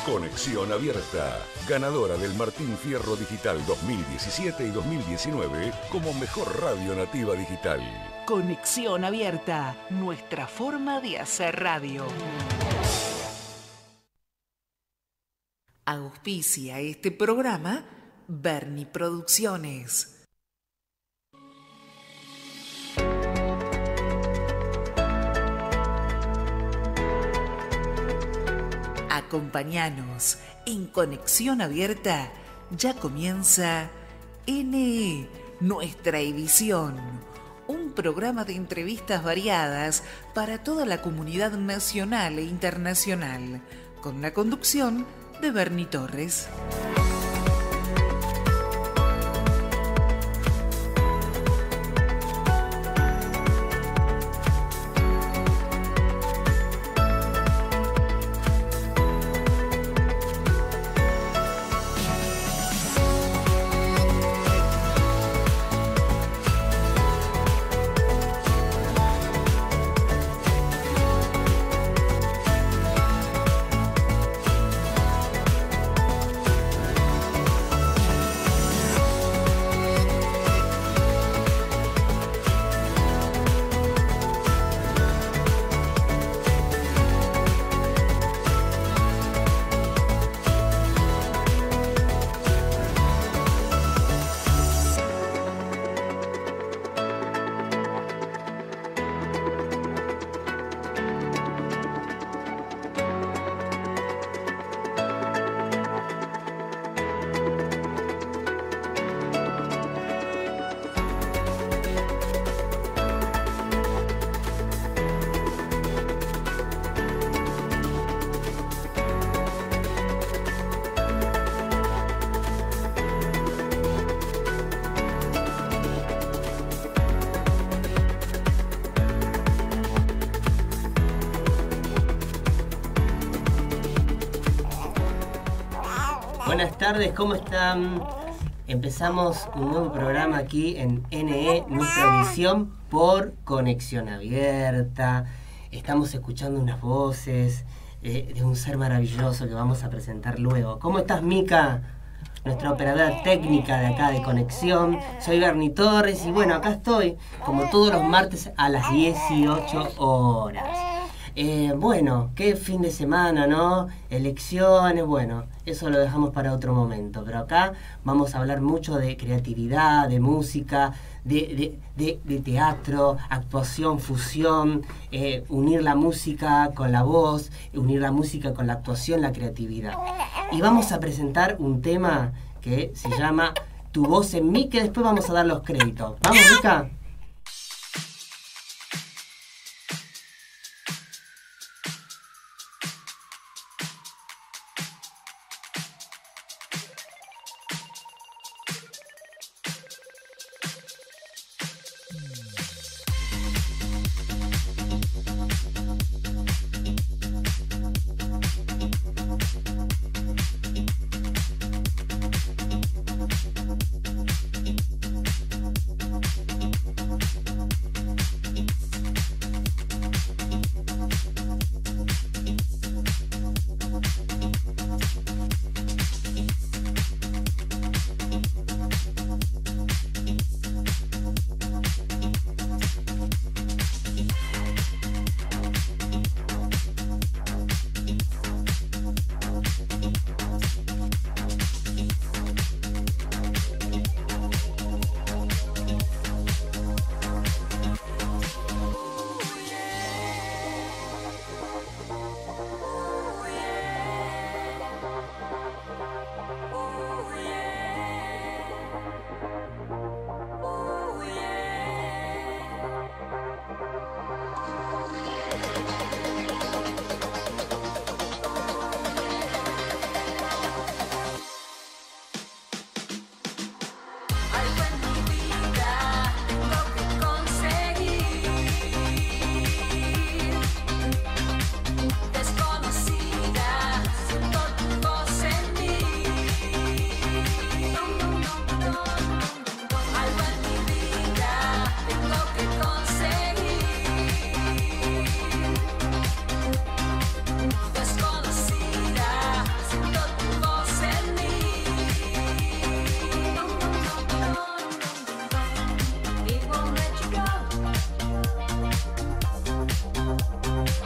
Conexión Abierta, ganadora del Martín Fierro Digital 2017 y 2019 como mejor radio nativa digital. Conexión Abierta, nuestra forma de hacer radio. Auspicia este programa Berni Producciones. Acompáñanos en Conexión Abierta. Ya comienza NE, nuestra edición. Un programa de entrevistas variadas para toda la comunidad nacional e internacional, con la conducción de Berni Torres. Buenas tardes, ¿cómo están? Empezamos un nuevo programa aquí en NE, nuestra edición por Conexión Abierta. Estamos escuchando unas voces de un ser maravilloso que vamos a presentar luego. ¿Cómo estás, Mica? Nuestra operadora técnica de acá de Conexión. Soy Berni Torres y bueno, acá estoy como todos los martes a las 18 horas. Bueno, qué fin de semana, ¿no? Elecciones, bueno, eso lo dejamos para otro momento. Pero acá vamos a hablar mucho de creatividad, de música, de teatro, actuación, fusión, unir la música con la voz, unir la música con la actuación, la creatividad. Y vamos a presentar un tema que se llama Tu voz en mí, que después vamos a dar los créditos. ¿Vamos, Mica?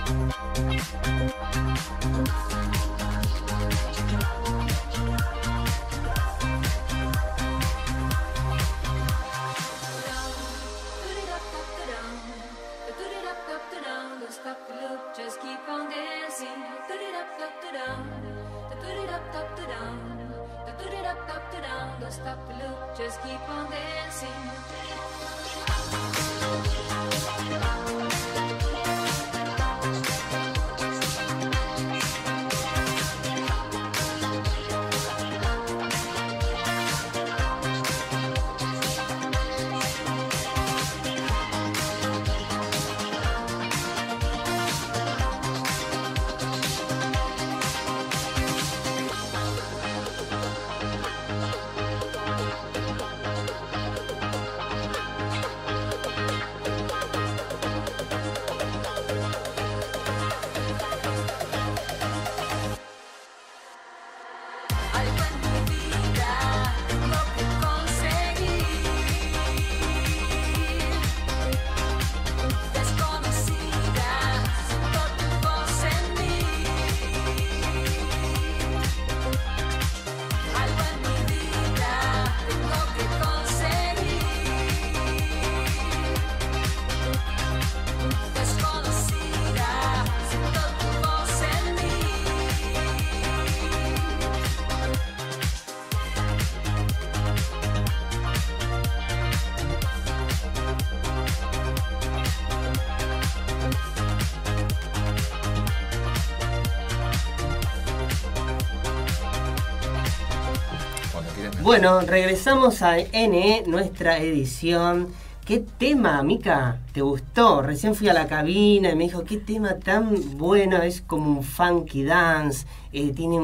Bueno, regresamos a NE, nuestra edición. ¿Qué tema, Mica? ¿Te gustó? Recién fui a la cabina y me dijo, qué tema tan bueno, es como un funky dance, tiene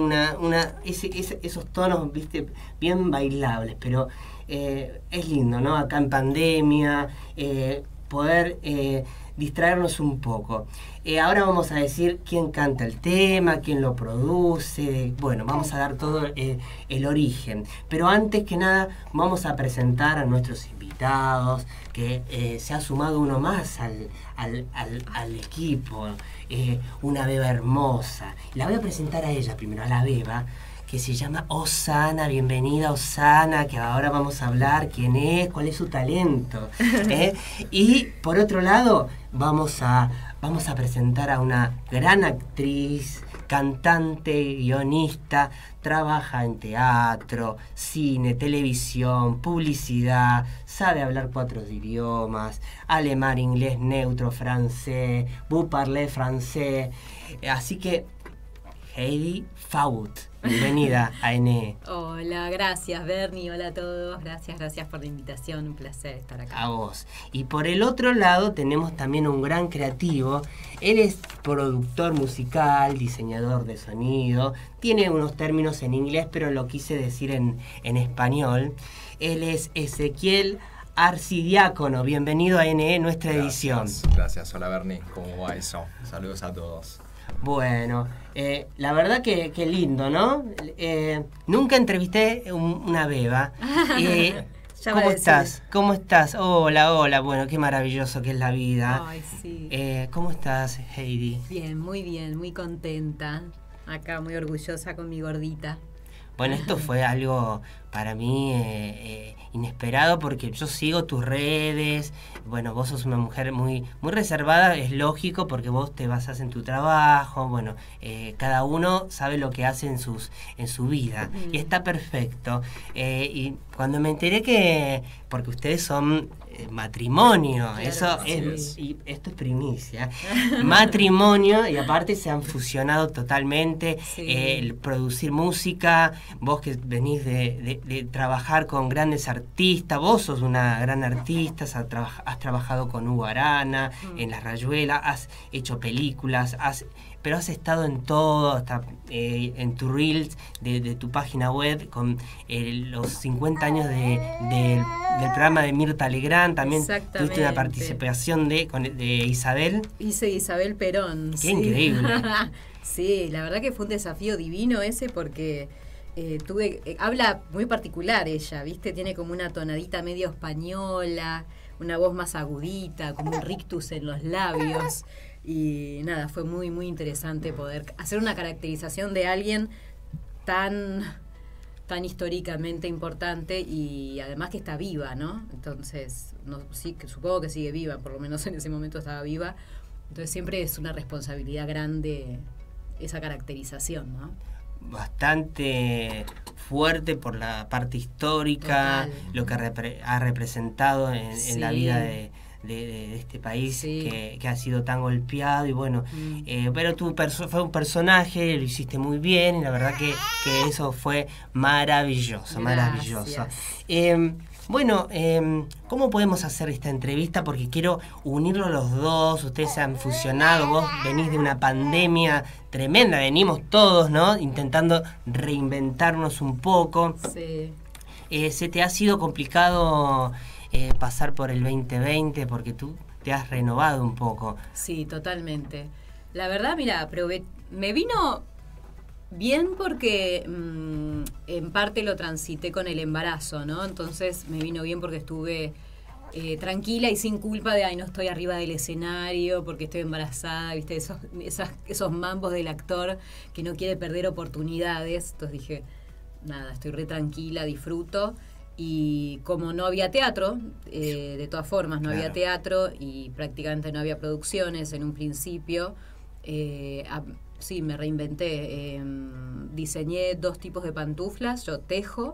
esos tonos, viste, bien bailables, pero es lindo, ¿no? Acá en pandemia, poder distraernos un poco. Ahora vamos a decir quién canta el tema, quién lo produce, bueno, vamos a dar todo el origen. Pero antes que nada vamos a presentar a nuestros invitados, que se ha sumado uno más al equipo, una beba hermosa. La voy a presentar a ella primero, a la beba, que se llama Osana. Bienvenida, Osana, que ahora vamos a hablar quién es, cuál es su talento. Y por otro lado, vamos a presentar a una gran actriz, cantante, guionista, trabaja en teatro, cine, televisión, publicidad, sabe hablar 4 idiomas, alemán, inglés neutro, francés, vous parlez français. Así que, Heidi Faut, bienvenida a NE. Hola, gracias Bernie, hola a todos, gracias por la invitación, un placer estar acá. A vos. Y por el otro lado tenemos también un gran creativo, él es productor musical, diseñador de sonido, tiene unos términos en inglés pero lo quise decir en español. Él es Ezequiel Arcidiácono, bienvenido a NE, nuestra edición. Gracias, hola Bernie, ¿cómo va eso? Saludos a todos. Bueno, la verdad que lindo, ¿no? Nunca entrevisté una beba. ¿Cómo estás? ¿Cómo estás? Hola, bueno, qué maravilloso que es la vida. Ay, sí. ¿Cómo estás, Heidi? Bien, muy contenta. Acá muy orgullosa con mi gordita. Bueno, esto fue algo para mí inesperado porque yo sigo tus redes. Bueno, vos sos una mujer muy reservada, es lógico porque vos te basás en tu trabajo. Bueno, cada uno sabe lo que hace en su vida y está perfecto. Y cuando me enteré que, porque ustedes son matrimonio, claro, eso es, y esto es primicia, matrimonio, y aparte se han fusionado totalmente, sí. El producir música, vos que venís de trabajar con grandes artistas, vos sos una gran artista, has trabajado con Hugo Arana, en La Rayuela, has hecho películas, pero has estado en todo, hasta en tu Reels de tu página web, con los 50 años del programa de Mirta Legrand, también tuviste una participación de Isabel. Hice Isabel Perón. Qué sí. Increíble. Sí, la verdad que fue un desafío divino ese porque habla muy particular ella, ¿viste? Tiene como una tonadita medio española, una voz más agudita, como un rictus en los labios. Y nada, fue muy, muy interesante poder hacer una caracterización de alguien tan históricamente importante y además que está viva, ¿no? Entonces, sí, que supongo que sigue viva, por lo menos en ese momento estaba viva. Entonces siempre es una responsabilidad grande esa caracterización, ¿no? Bastante fuerte por la parte histórica, total, lo que ha representado en la vida de este país, que ha sido tan golpeado y bueno, pero tú fue un personaje, lo hiciste muy bien y la verdad que eso fue maravilloso. Bueno, ¿cómo podemos hacer esta entrevista? Porque quiero unirlo los dos, ustedes se han fusionado, vos venís de una pandemia tremenda, venimos todos, ¿no? Intentando reinventarnos un poco. Sí. ¿Se te ha sido complicado pasar por el 2020 porque tú te has renovado un poco? Sí, totalmente. La verdad, mira, me vino bien porque en parte lo transité con el embarazo, ¿no? Entonces me vino bien porque estuve tranquila y sin culpa de, no estoy arriba del escenario porque estoy embarazada, ¿viste? Esos mambos del actor que no quiere perder oportunidades. Entonces dije, nada, estoy re tranquila, disfruto. Y como no había teatro, de todas formas no había teatro y prácticamente no había producciones en un principio, sí, me reinventé. Diseñé 2 tipos de pantuflas, yo tejo,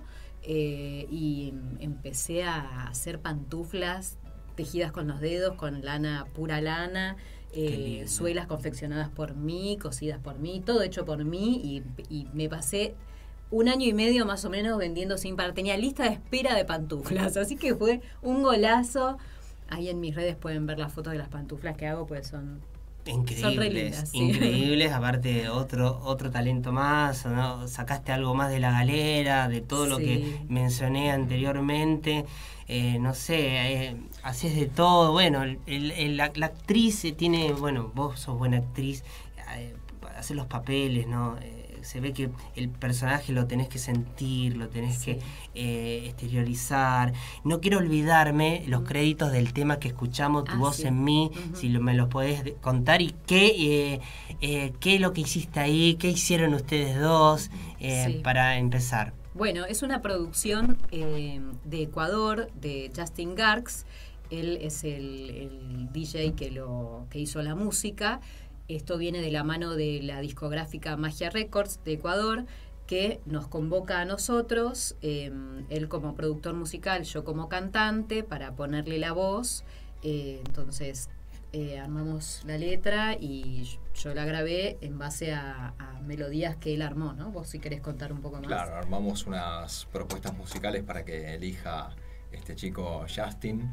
y empecé a hacer pantuflas tejidas con los dedos, con lana, pura lana, suelas confeccionadas por mí, cosidas por mí, todo hecho por mí y me pasé 1 año y medio más o menos vendiendo sin parar. Tenía lista de espera de pantuflas, así que fue un golazo. Ahí en mis redes pueden ver las fotos de las pantuflas que hago, pues son re lindas, sí. Increíbles, aparte otro talento más, ¿no? Sacaste algo más de la galera, de todo lo que mencioné anteriormente. No sé, haces de todo. Bueno, la actriz tiene, bueno, vos sos buena actriz, haces los papeles, ¿no? Se ve que el personaje lo tenés que sentir, lo tenés que exteriorizar. No quiero olvidarme los créditos del tema que escuchamos, Tu voz en mí, si me los podés contar y qué es lo que hiciste ahí, qué hicieron ustedes dos para empezar. Bueno, es una producción de Ecuador, de Justin Garx. Él es el DJ que hizo la música. Esto viene de la mano de la discográfica Magia Records de Ecuador, que nos convoca a nosotros, él como productor musical, yo como cantante, para ponerle la voz. Entonces armamos la letra y yo la grabé en base a melodías que él armó, ¿no? Vos si querés contar un poco más. Claro, armamos unas propuestas musicales para que elija este chico Justin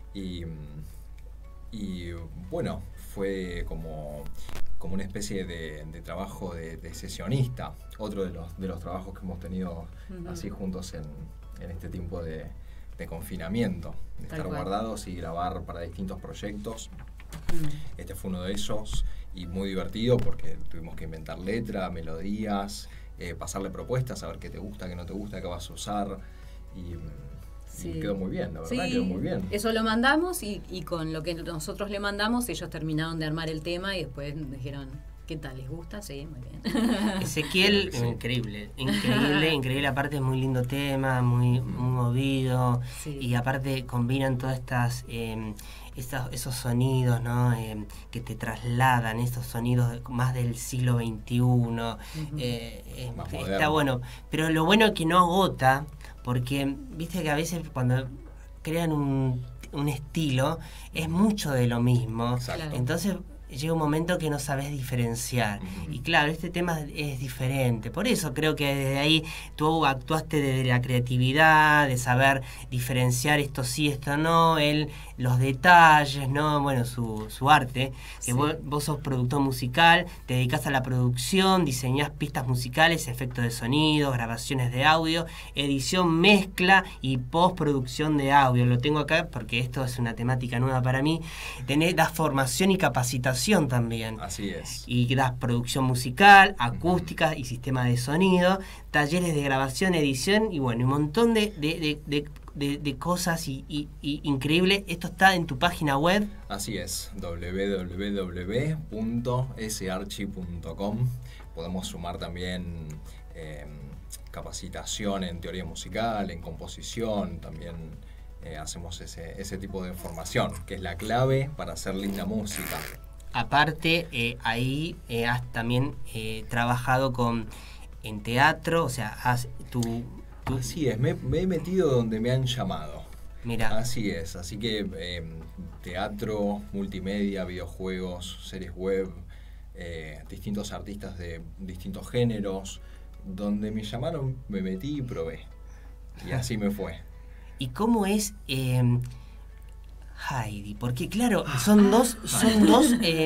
y bueno, fue como una especie de trabajo de sesionista, otro de los trabajos que hemos tenido así juntos en este tiempo de confinamiento, de estar guardados y grabar para distintos proyectos. Este fue uno de esos y muy divertido porque tuvimos que inventar letra, melodías, pasarle propuestas, a ver qué te gusta, qué no te gusta, qué vas a usar y quedó muy bien, la verdad, quedó muy bien. Eso lo mandamos y con lo que nosotros le mandamos ellos terminaron de armar el tema y después dijeron, ¿qué tal? ¿Les gusta? Sí, muy bien. Ezequiel, increíble, aparte es muy lindo tema, muy movido y aparte combinan todas estas esos sonidos, ¿no? Que te trasladan, estos sonidos más del siglo XXI. Está bueno, pero lo bueno es que no agota, porque viste que a veces cuando crean un estilo es mucho de lo mismo. Exacto. Entonces llega un momento que no sabes diferenciar. Y claro, este tema es diferente. Por eso creo que desde ahí tú actuaste desde la creatividad, de saber diferenciar esto sí, esto no, los detalles, ¿no? Bueno, su arte. Que vos sos productor musical, te dedicás a la producción, diseñás pistas musicales, efectos de sonido, grabaciones de audio, edición, mezcla y postproducción de audio. Lo tengo acá porque esto es una temática nueva para mí. Das formación y capacitación también. Así es. Y das producción musical, acústica y sistema de sonido, talleres de grabación, edición y bueno, un montón de de cosas y increíble. Esto está en tu página web. Así es, www.sarchi.com. Podemos sumar también capacitación en teoría musical, en composición, también hacemos ese tipo de formación, que es la clave para hacer linda música. Aparte, ahí has también trabajado en teatro, o sea, Así es, me he metido donde me han llamado. Mira. Así es, así que teatro, multimedia, videojuegos, series web, distintos artistas de distintos géneros. Donde me llamaron, me metí y probé. Y así me fue. ¿Y cómo es Heidi? Porque claro, son dos, no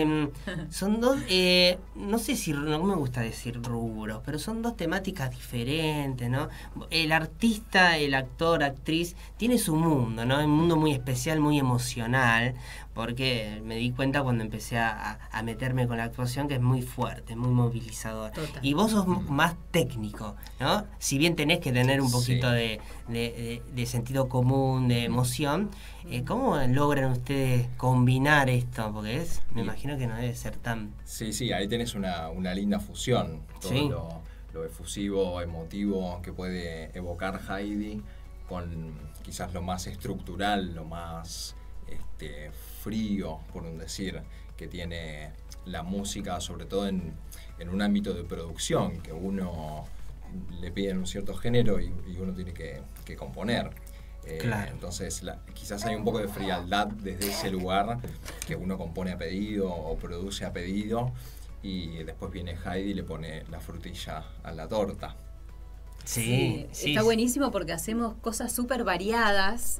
sé si, no me gusta decir rubros, pero son dos temáticas diferentes, ¿no? El artista, el actor, actriz, tiene su mundo, ¿no? Un mundo muy especial, muy emocional, porque me di cuenta cuando empecé a meterme con la actuación que es muy fuerte, muy movilizador. Total. Y vos sos más técnico, ¿no? Si bien tenés que tener un poquito de sentido común, de emoción, ¿cómo logran ustedes combinar esto? Porque me imagino que no debe ser tan... Sí, ahí tenés una linda fusión. Todo Sí. lo efusivo, emotivo que puede evocar Heidi con quizás lo más estructural, lo más frío, por un decir, que tiene la música, sobre todo en un ámbito de producción, que uno le piden un cierto género y uno tiene que componer. Claro. Entonces quizás hay un poco de frialdad desde ese lugar, que uno compone a pedido o produce a pedido, y después viene Heidi y le pone la frutilla a la torta. Sí. Está buenísimo porque hacemos cosas súper variadas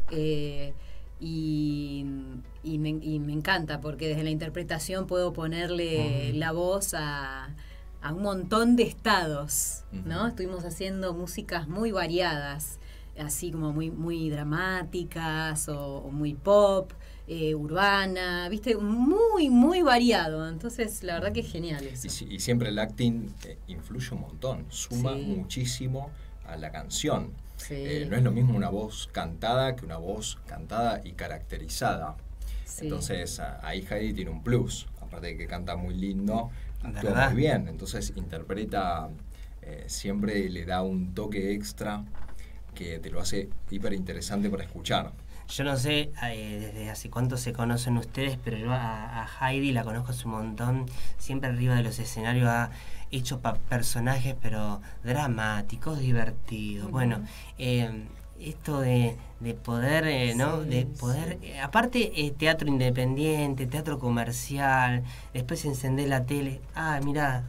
y me encanta porque desde la interpretación puedo ponerle la voz a un montón de estados, ¿no? Estuvimos haciendo músicas muy variadas, así como muy dramáticas o muy pop, urbana, ¿viste? Muy variado. Entonces, la verdad que es genial eso. Y siempre el acting influye un montón, suma Sí. muchísimo a la canción. Sí. No es lo mismo una voz cantada que una voz cantada y caracterizada. Sí. Entonces, ahí Heidi tiene un plus. Aparte de que canta muy lindo, actúa ¿Verdad? muy bien. Entonces, interpreta, siempre le da un toque extra que te lo hace hiper interesante para escuchar. Yo no sé desde hace cuánto se conocen ustedes, pero yo a Heidi la conozco hace un montón. Siempre arriba de los escenarios ha hecho personajes, pero dramáticos, divertidos. Bueno, esto de poder, ¿no? Sí, De poder, aparte teatro independiente, teatro comercial, después encender la tele, mirá,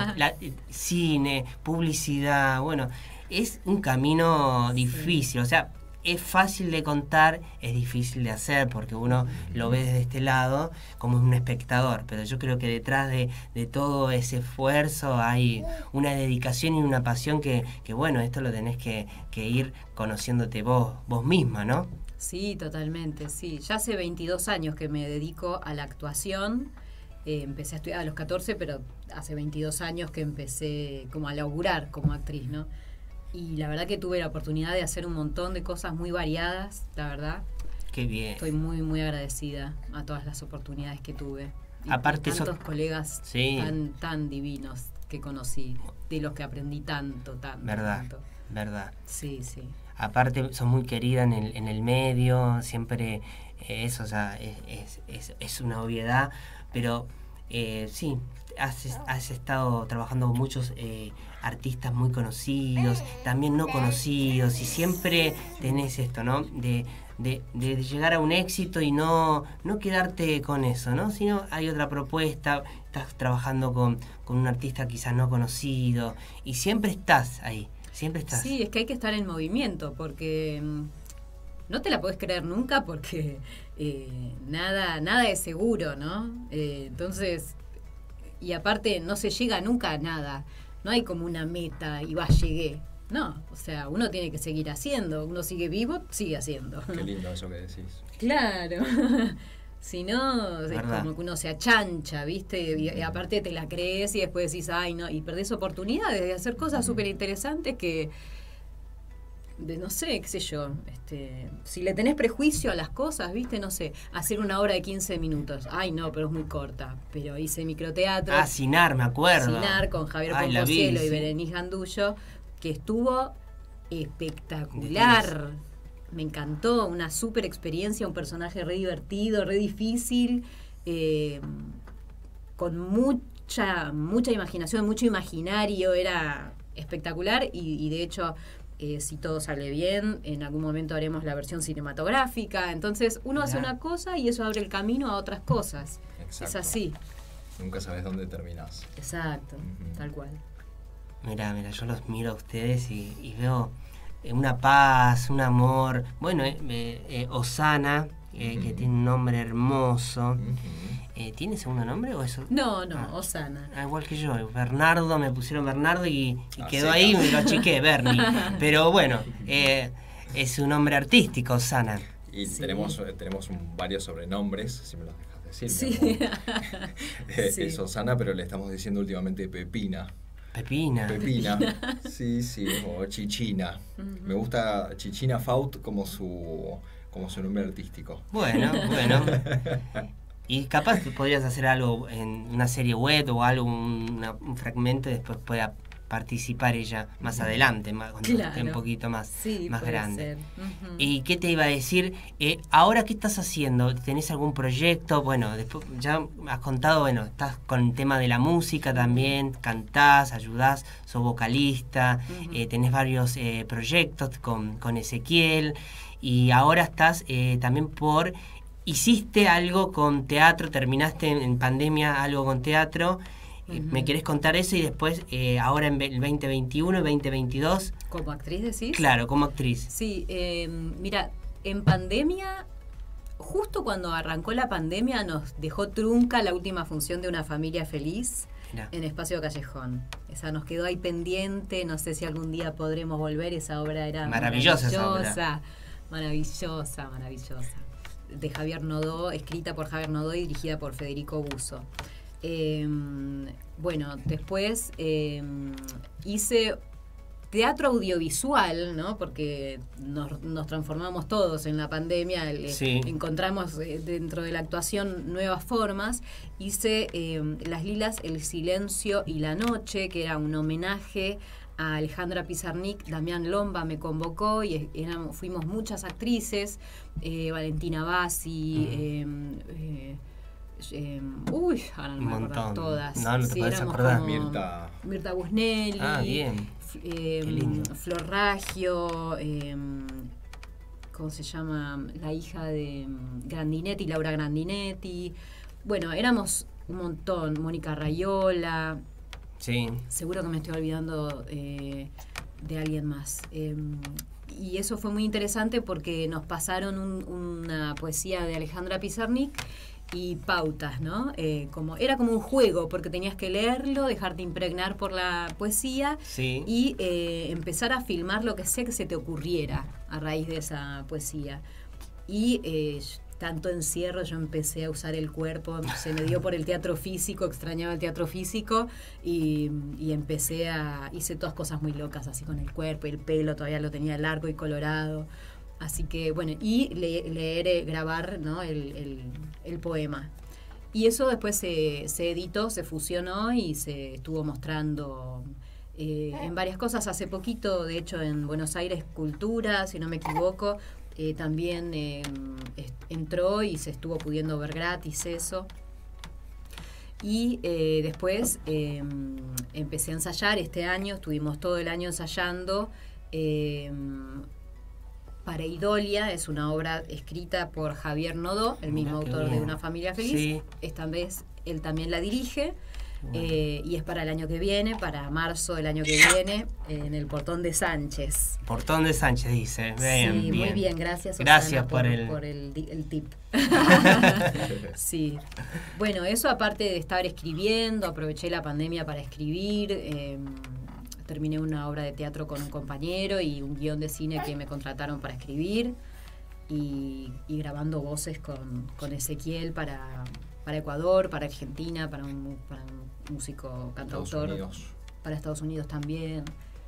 cine, publicidad, bueno, es un camino difícil, o sea, es fácil de contar, es difícil de hacer porque uno lo ve desde este lado como un espectador, pero yo creo que detrás de todo ese esfuerzo hay una dedicación y una pasión que bueno, esto lo tenés que ir conociéndote vos misma, ¿no? Sí, totalmente, sí. Ya hace 22 años que me dedico a la actuación. Empecé a estudiar a los 14, pero hace 22 años que empecé como a laburar como actriz, ¿no? Y la verdad que tuve la oportunidad de hacer un montón de cosas muy variadas, la verdad. Qué bien. Estoy muy agradecida a todas las oportunidades que tuve. Y Aparte tantos colegas sí, tan divinos que conocí, de los que aprendí tanto. verdad. Sí. Aparte son muy queridas en el medio, siempre eso, o sea, es una obviedad, pero sí, has estado trabajando con muchos artistas muy conocidos, también no conocidos, y siempre tenés esto, ¿no? De llegar a un éxito y no quedarte con eso, ¿no? Sino hay otra propuesta, estás trabajando con un artista quizás no conocido, y siempre estás ahí, siempre estás. Sí, es que hay que estar en movimiento, porque no te la podés creer nunca, porque nada es seguro, ¿no? Entonces, y aparte no se llega nunca a nada. No hay como una meta y llegué. No, o sea, uno tiene que seguir haciendo. Uno sigue vivo, sigue haciendo. Qué lindo eso que decís. Claro. Si no, es ¿verdad? como que uno se achancha, ¿viste? Y aparte te la crees y después decís, ay, no, y perdés oportunidades de hacer cosas súper interesantes que no sé, qué sé yo, si le tenés prejuicio a las cosas, ¿viste? No sé, hacer una obra de 15 minutos. Ay, no, pero es muy corta. Pero hice microteatro. Cinar, me acuerdo. Cinar con Javier Pompocielo y Berenice Gandullo, que estuvo espectacular. Me encantó, una súper experiencia, un personaje re divertido, re difícil, con mucha imaginación, mucho imaginario, era espectacular y de hecho... si todo sale bien, en algún momento haremos la versión cinematográfica. Entonces, uno hace una cosa y eso abre el camino a otras cosas. Exacto. Es así. Nunca sabes dónde terminás. Exacto, tal cual. Mira, yo los miro a ustedes y veo una paz, un amor. Bueno, Osana, que tiene un nombre hermoso. ¿Tiene segundo nombre o eso? No, Osana. Igual que yo, Bernardo, me pusieron Bernardo y quedó ahí, me lo achiqué, Bernie. Pero bueno, es un nombre artístico, Osana. Y tenemos varios sobrenombres, si me los dejas decir. Sí. Es Osana, pero le estamos diciendo últimamente Pepina. Pepina. Sí, o Chichina. Me gusta Chichina Faut como su nombre artístico. Bueno. Y capaz que podrías hacer algo en una serie web o algo, un fragmento y después pueda participar ella más adelante, cuando esté un poquito más grande. ¿Y qué te iba a decir? Ahora, ¿qué estás haciendo? ¿Tenés algún proyecto? Bueno, después ya has contado, estás con el tema de la música también, cantás, ayudás, sos vocalista, tenés varios proyectos con Ezequiel y ahora estás también hiciste algo con teatro, terminaste en pandemia algo con teatro. ¿Me querés contar eso? Y después, ahora en el 2021, 2022... ¿Como actriz decís? Claro, como actriz. Sí, mira, en pandemia, justo cuando arrancó la pandemia, nos dejó trunca la última función de Una familia feliz en Espacio Callejón. Esa nos quedó ahí pendiente, no sé si algún día podremos volver, esa obra era maravillosa. De Javier Nodó, escrita por Javier Nodó y dirigida por Federico Buso. Bueno, después hice teatro audiovisual, ¿no? Porque nos transformamos todos en la pandemia, encontramos dentro de la actuación nuevas formas. Hice Las Lilas, el silencio y la noche, que era un homenaje a Alejandra Pizarnik. Damián Lomba me convocó y fuimos muchas actrices, Valentina Bassi, ahora no me acuerdo todas. No te podés acordar. Mirta Busnelli. Bien. Flor Raggio, ¿cómo se llama? La hija de Grandinetti, Laura Grandinetti. Bueno, éramos un montón. Mónica Raiola. Sí. Seguro que me estoy olvidando de alguien más. Y eso fue muy interesante porque nos pasaron una poesía de Alejandra Pizarnik y pautas, ¿no? Era como un juego, porque tenías que leerlo, dejarte impregnar por la poesía y empezar a filmar lo que sea que se te ocurriera a raíz de esa poesía. Y tanto encierro, yo empecé a usar el cuerpo, se me dio por el teatro físico, extrañaba el teatro físico y hice todas cosas muy locas, así con el cuerpo y el pelo, todavía lo tenía largo y colorado. Así que, bueno, y leer, grabar, ¿no? el poema. Y eso después se editó, se fusionó y se estuvo mostrando en varias cosas. Hace poquito, de hecho, en Buenos Aires Cultura, si no me equivoco, también entró y se estuvo pudiendo ver gratis eso. Y después empecé a ensayar este año, estuvimos todo el año ensayando Pareidolia, es una obra escrita por Javier Nodó, el mismo autor de Una familia feliz. Sí. Esta vez él también la dirige. Y es para el año que viene, para marzo del año que viene, en el Portón de Sánchez. Portón de Sánchez, dice. Bien, sí, bien. Muy bien, gracias. Gracias Susana, por el tip. Sí. Bueno, eso aparte de estar escribiendo, aproveché la pandemia para escribir. Terminé una obra de teatro con un compañero y un guión de cine que me contrataron para escribir. Y grabando voces con Ezequiel para Ecuador, para Argentina, para un músico cantautor, para Estados Unidos también.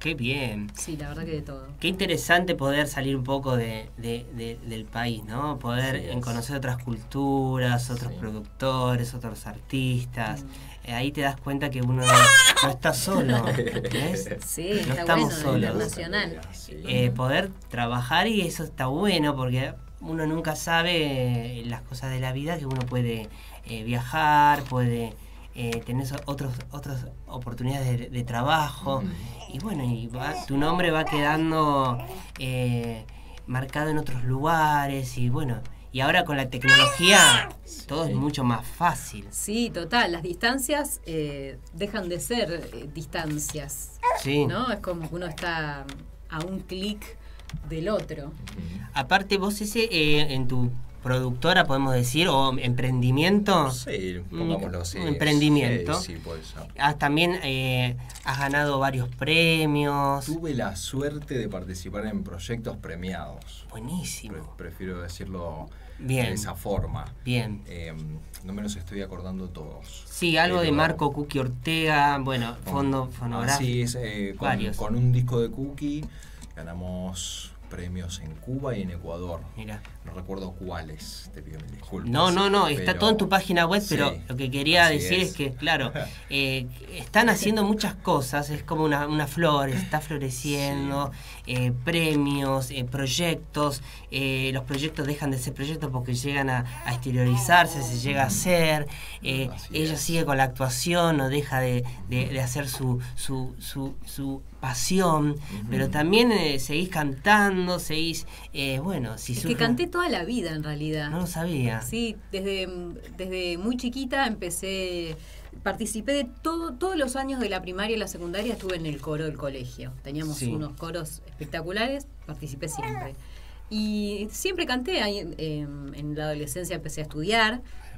Qué bien. Sí, la verdad que de todo. Qué interesante poder salir un poco del país, ¿no? Poder conocer otras culturas, otros productores, otros artistas. Ahí te das cuenta que uno no está solo, ¿ves? Sí, no está estamos bueno, solos. internacional. Poder trabajar, y eso está bueno porque uno nunca sabe las cosas de la vida, que uno puede viajar, puede tener otras oportunidades de trabajo. Y bueno, tu nombre va quedando marcado en otros lugares, y bueno, y ahora con la tecnología todo es mucho más fácil. Sí, total, las distancias dejan de ser distancias, Sí. ¿no? Es como que uno está a un clic del otro. Aparte vos en tu productora, podemos decir, o emprendimiento. Sí, pongámoslo así. Un emprendimiento. Sí, puede ser. También has ganado varios premios. Tuve la suerte de participar en proyectos premiados. Buenísimo. Prefiero decirlo Bien. de esa forma. Bien. No me los estoy acordando todos. Sí, algo de Marco Cookie Ortega, bueno, fondo fonográfico. Sí, varios. con un disco de Cookie ganamos premios en Cuba y en Ecuador. Mira. No recuerdo cuáles, te pido mil disculpas. No, está todo en tu página web, pero sí, lo que quería así decir es que, claro, están haciendo muchas cosas, es como una flor, está floreciendo, premios, proyectos, los proyectos dejan de ser proyectos porque llegan a exteriorizarse, se llega a hacer, ella sigue con la actuación, no deja de hacer su pasión, pero también seguís cantando, seguís, bueno, si es que canté toda la vida en realidad. No lo sabía. Sí, desde muy chiquita participé de todos los años de la primaria y la secundaria, estuve en el coro del colegio. Teníamos unos coros espectaculares, participé siempre. Y siempre canté, en la adolescencia empecé a estudiar.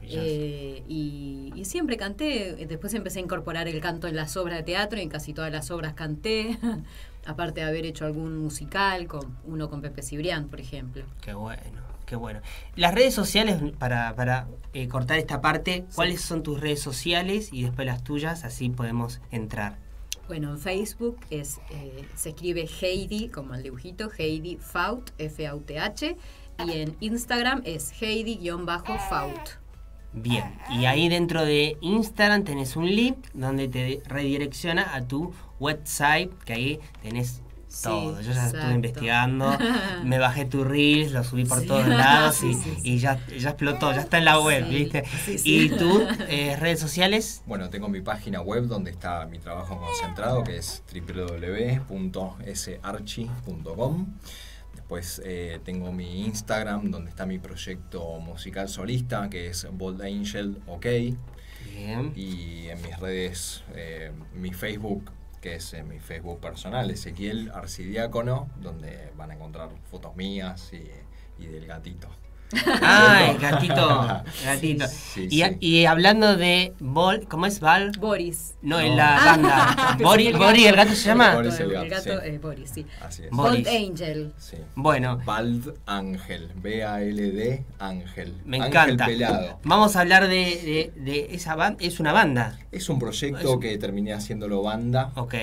Y siempre canté. Después empecé a incorporar el canto en las obras de teatro, y en casi todas las obras canté, aparte de haber hecho algún musical, con Pepe Cibrián, por ejemplo. Qué bueno. Las redes sociales, para cortar esta parte, ¿cuáles son tus redes sociales y después las tuyas? Así podemos entrar. Bueno, en Facebook se escribe Heidi, como el dibujito, Heidi Faut, F-A-U-T-H, y en Instagram es Heidi-Faut. Bien, y ahí dentro de Instagram tenés un link donde te redirecciona a tu website, que ahí tenés todo. Yo ya estuve investigando, me bajé tu Reels, lo subí por todos lados y ya explotó, ya está en la web, ¿viste? ¿Y tú, redes sociales? Bueno, tengo mi página web donde está mi trabajo concentrado, que es www.sarchi.com. Después tengo mi Instagram, donde está mi proyecto musical solista, que es Bold Angel OK. Bien. Y en mis redes, mi Facebook, que es mi Facebook personal, Ezequiel Arcidiácono, donde van a encontrar fotos mías y del gatito. El gatito. Sí, y hablando de ¿cómo es Val? Boris. No, en la banda. Boris, el gato se llama. Boris el gato gato, es Boris, sí. Así es. Bold Angel. Sí. Bueno. Bald Ángel, B-A-L-D Ángel. Me Ángel encanta. Pelado. Vamos a hablar de esa banda. Es una banda. Es un proyecto que terminé haciéndolo banda. Ok.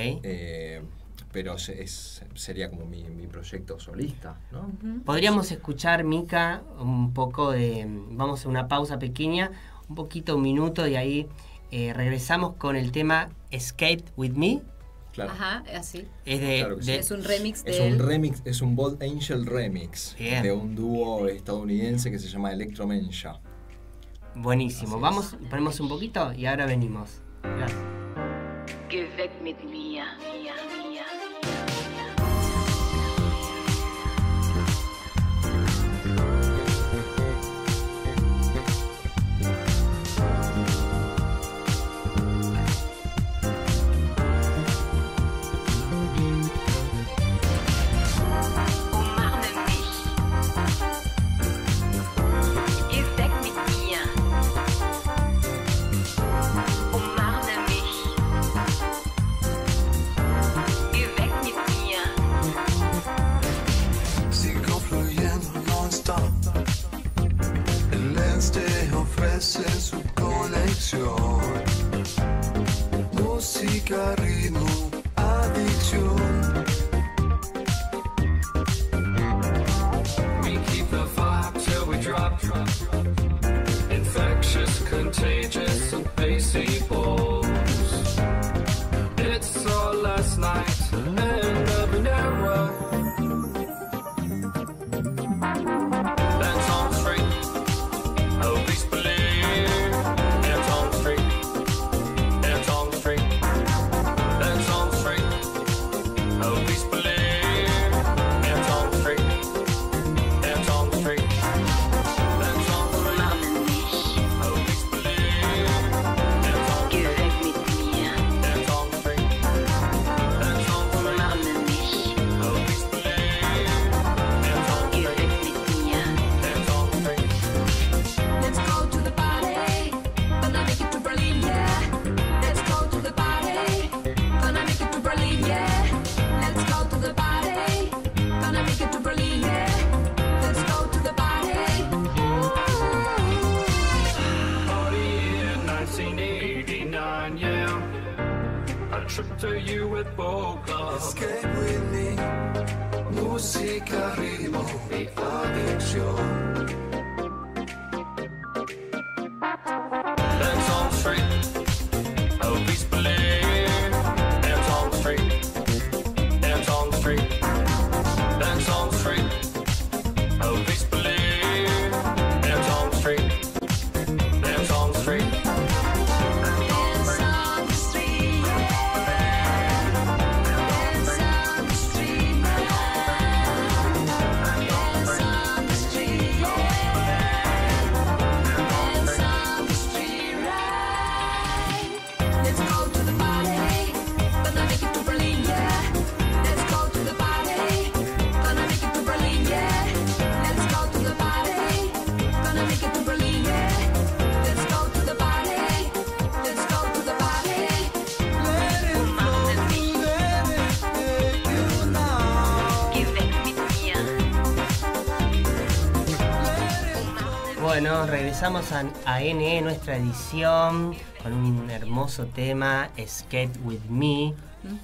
Pero sería como mi proyecto solista, ¿no? Podríamos escuchar, Mica, un poco de... Vamos a una pausa pequeña, un poquito, un minuto, y ahí regresamos con el tema Escape With Me. Claro. Ajá, así. Es un remix de es un Bold Angel remix. Bien. De un dúo estadounidense que se llama Electromensha. Buenísimo. Vamos, ponemos un poquito y ahora venimos. Gracias. Geh weg mit mir. Música, ritmo, addiction. We keep the fire till we drop. Infectious, contagious, and bassy balls. It's our last night, end of an era. Dance on the street, oh please believe. Dance on the street, dance on the street, dance on the street, oh please believe. Dance on the street, dance on the street, dance on the street, oh please believe. Dance on the street, dance on the street, dance on the street, oh please believe. Dance on the street, dance on the street. Let's go to the party, gonna make it to Berlin, yeah. Let's go to the party, gonna make it to Berlin, yeah. Let's go to the party, gonna make it to Berlin, yeah. Let's go to the party. Party in 1989, yeah. A trip to you with Boca. Escape with me. Música, ritmo y adicción. Dance on the street. Oh, please believe. Dance on the street. Dance on the street. Dance on the street. Oh, please believe. Dance on the street. Dance on the street. Dance on the street, yeah. Dance on the street, dance on the street, dance on the street, right. Let's go to the party, gonna make it to Berlin, yeah. Let's go to the party, gonna make it to Berlin, yeah. Let's go to the party, gonna make it to Berlin, yeah. Let's go to the party, let's go to the party. Let it flow, let it take you now. Geh weg mit mir. Bueno, regresamos a NE, nuestra edición, con un hermoso tema, Skate With Me.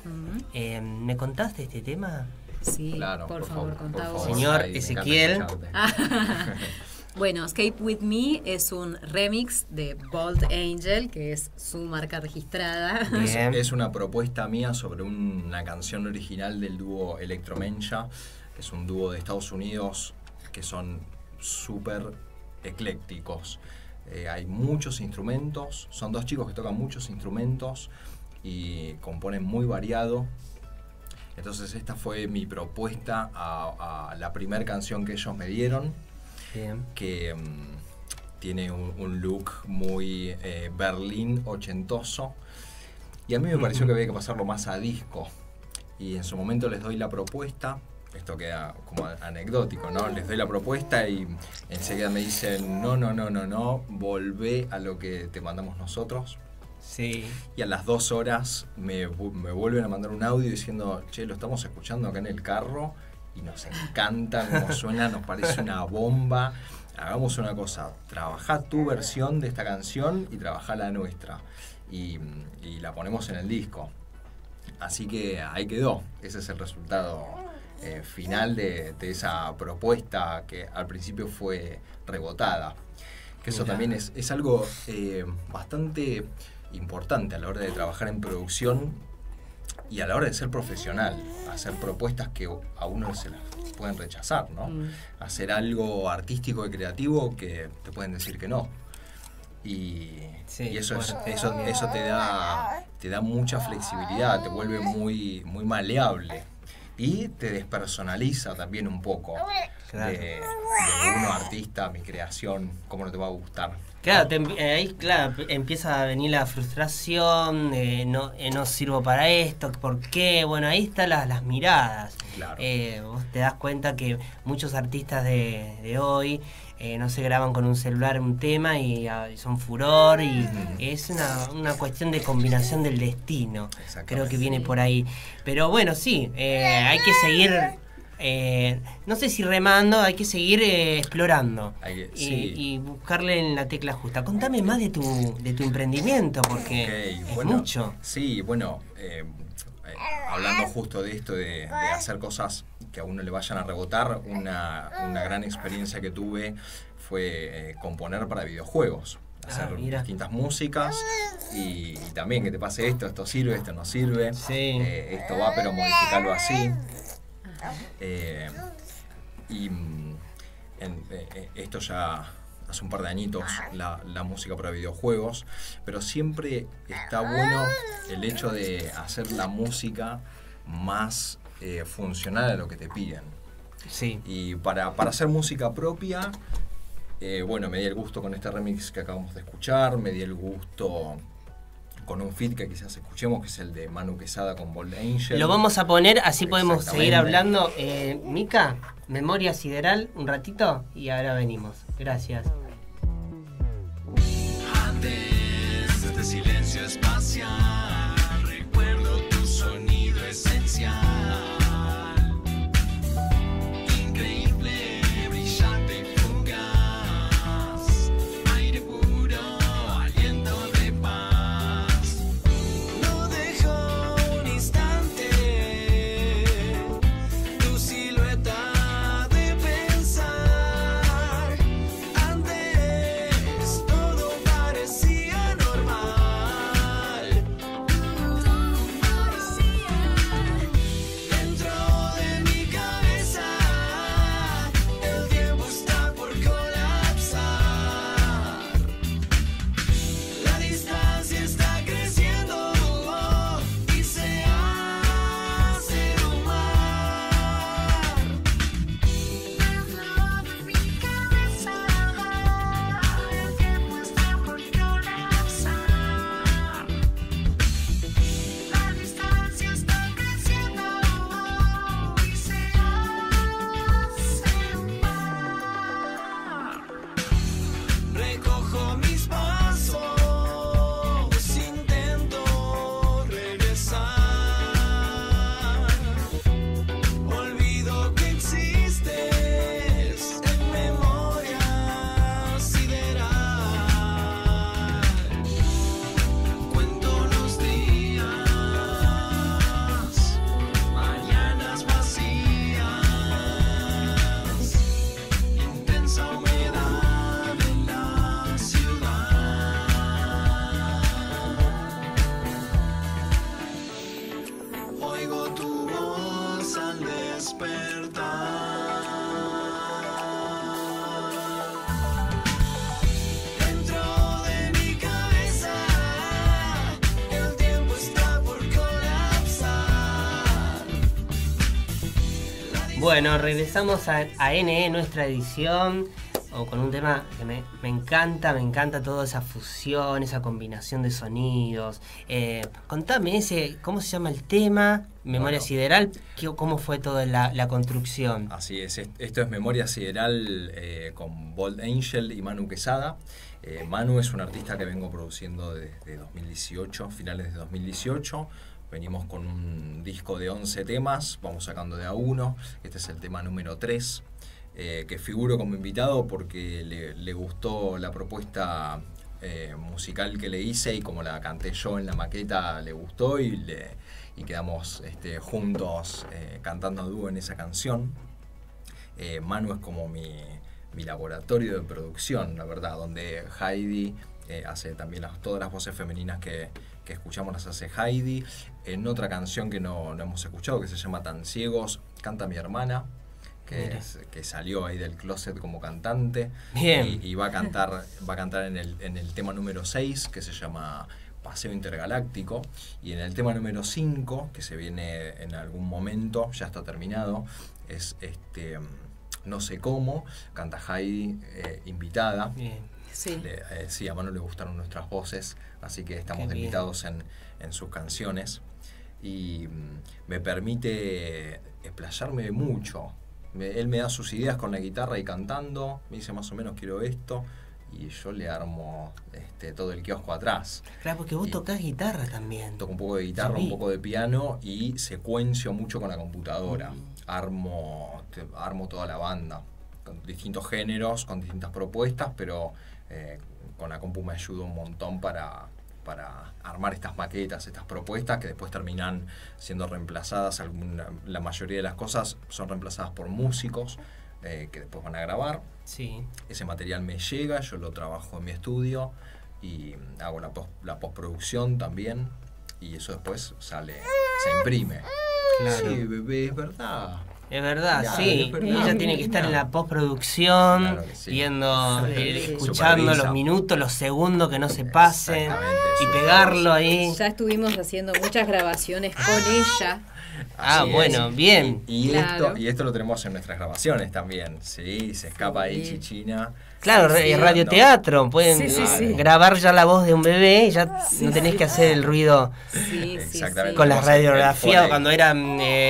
¿Me contaste este tema? Sí, Claro, por favor, contá por vos. favor. Señor Ay, me encanta Ezequiel. escucharte. Bueno, Skate With Me es un remix de Bold Angel, que es su marca registrada. Bien. Es una propuesta mía sobre una canción original del dúo Electromencha, que es un dúo de Estados Unidos que son súper eclécticos. Hay muchos instrumentos, son dos chicos que tocan muchos instrumentos y componen muy variado. Entonces esta fue mi propuesta a la primera canción que ellos me dieron, Bien. que tiene un look muy Berlín ochentoso, y a mí me pareció que había que pasarlo más a disco, y en su momento les doy la propuesta. Esto queda como anecdótico, ¿no? Les doy la propuesta y enseguida me dicen no, volvé a lo que te mandamos nosotros. Sí. Y a las 2 horas me vuelven a mandar un audio diciendo, che, lo estamos escuchando acá en el carro y nos encanta cómo suena, nos parece una bomba. Hagamos una cosa, trabajá tu versión de esta canción y trabajá la nuestra. Y la ponemos en el disco. Así que ahí quedó. Ese es el resultado final de esa propuesta que al principio fue rebotada. Que eso también es algo bastante importante a la hora de trabajar en producción y a la hora de ser profesional, hacer propuestas que a uno se las pueden rechazar, ¿no? Hacer algo artístico y creativo que te pueden decir que no. Y eso, bueno, eso te da mucha flexibilidad, te vuelve muy maleable y te despersonaliza también un poco. Claro. De uno artista, mi creación, cómo no te va a gustar. Claro, ahí empieza a venir la frustración, no sirvo para esto, ¿por qué? Bueno, ahí están las miradas. Claro. Vos te das cuenta que muchos artistas de hoy no se graban con un celular un tema y son furor, y es una cuestión de combinación del destino. Creo que viene por ahí. Pero bueno, sí, hay que seguir... no sé si remando, hay que seguir explorando y buscarle en la tecla justa. Contame más de tu emprendimiento, porque es bueno, mucho. Sí, bueno, hablando justo de esto, de hacer cosas que a uno le vayan a rebotar, una gran experiencia que tuve fue componer para videojuegos. Hacer distintas músicas y también que te pase esto sirve, esto no sirve, esto va pero modificarlo así. Esto ya hace un par de añitos, la música para videojuegos, pero siempre está bueno el hecho de hacer la música más funcional a lo que te piden. Sí. Y para hacer música propia, bueno, me di el gusto con este remix que acabamos de escuchar, me di el gusto con un feat que quizás escuchemos, que es el de Manu Quesada con Bold Angel. Lo vamos a poner, así podemos seguir hablando. Mica, Memoria Sideral, un ratito y ahora venimos. Gracias. Antes de este silencio espacial, recuerdo tu sonido esencial. Increíble, brillante y fugaz. Aire puro, aliento de paz. No dejo un instante tu silueta de pensar. Antes todo parecía normal. Dentro de mi cabeza el tiempo está por colapsar. La distancia está creciendo y se hace un mar. Dentro de mi cabeza el tiempo está por colapsar. La distancia está creciendo y se hace un mar. Recojo mis pasos, intento regresar. Olvido que existes en memoria sideral. Cuento los días, mañanas vacías, intensa humedad en la ciudad. Oigo tu voz al despertar. Dentro de mi cabeza el tiempo está por colapsar. Bueno, regresamos a NE, nuestra edición, con un tema que me encanta toda esa fusión, esa combinación de sonidos. Contame ¿cómo se llama el tema? Memoria Sideral, ¿cómo fue toda la construcción? Así es, esto es Memoria Sideral con Bold Angel y Manu Quesada. Manu es un artista que vengo produciendo desde 2018, finales de 2018. Venimos con un disco de 11 temas, vamos sacando de a uno. Este es el tema número 3, que figuro como invitado porque le gustó la propuesta musical que le hice y como la canté yo en la maqueta le gustó y quedamos juntos cantando a dúo en esa canción. Manu es como mi laboratorio de producción, la verdad, donde Heidi hace también todas las voces femeninas que escuchamos las hace Heidi. En otra canción que no hemos escuchado, que se llama Tan Ciegos, canta mi hermana, que salió ahí del closet como cantante. Bien. Y va a cantar en el tema número 6, que se llama Paseo Intergaláctico, y en el tema número 5, que se viene en algún momento, ya está terminado, es No sé cómo, canta Heidi, invitada. Bien. Sí. Sí, a Manu le gustaron nuestras voces, así que estamos de invitados en sus canciones. Y me permite explayarme mucho. Él me da sus ideas con la guitarra y cantando, me dice más o menos quiero esto, y yo le armo todo el kiosco atrás. Claro, porque vos tocás guitarra también. Toco un poco de guitarra, Sí. un poco de piano y secuencio mucho con la computadora. Armo toda la banda, con distintos géneros, con distintas propuestas, pero con la compu me ayuda un montón para para armar estas maquetas, estas propuestas que después terminan siendo reemplazadas. La mayoría de las cosas son reemplazadas por músicos que después van a grabar. Sí. Ese material me llega, yo lo trabajo en mi estudio y hago la postproducción también, y eso después sale, se imprime. Claro. Sí, bebé, es verdad. Es verdad, Claro, sí. es verdad. Ella tiene que estar en la postproducción, Claro que sí. viendo, Sí. escuchando Supervisa. los minutos, los segundos que no se pasen Exactamente, y sí. pegarlo ahí. Ya estuvimos haciendo muchas grabaciones con ella. Ah, Así bueno, es. bien. Y Claro. esto lo tenemos en nuestras grabaciones también, ¿sí? Se escapa ahí Sí. Chichina. Claro, Sí, radioteatro, pueden Sí, sí, sí. grabar ya la voz de un bebé y ya no tenés que hacer el ruido Sí, Exactamente. con las Vamos a hacer radiografías. el Cuando era